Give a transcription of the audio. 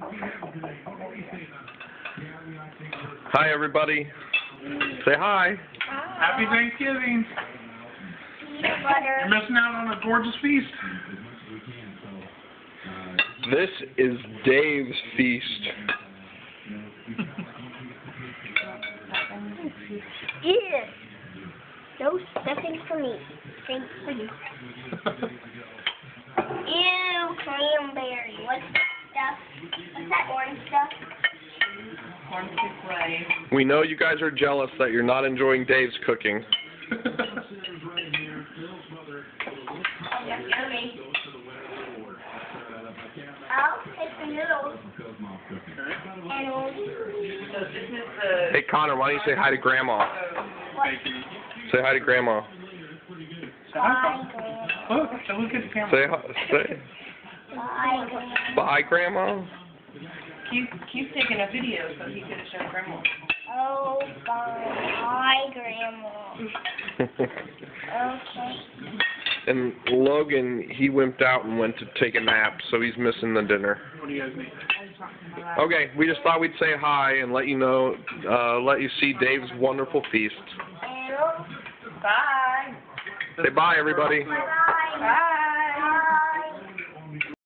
Hi, everybody. Say hi. Happy Thanksgiving. You're missing out on a gorgeous feast. This is Dave's feast. Ew. No stuffing for me. Thanks for you. Ew, cranberry. What's that stuff? What's that orange stuff? Corn souffle. We know you guys are jealous that you're not enjoying Dave's cooking. Oh, that's yummy. I'll take the noodles. And So this is the... Hey, Connor, why don't you say hi to Grandma? what? Say hi to Grandma. Bye, Grandma. Look at the camera. Say hi. Say Bye, Grandma. bye, Grandma. Keith taking a video so he could show Grandma. Oh, bye, Grandma. Okay. And Logan, he wimped out and went to take a nap, so he's missing the dinner. What do you guys need? Okay, we just thought we'd say hi and let you know, let you see Dave's wonderful feast. Bye. Say bye, everybody. Bye. Bye.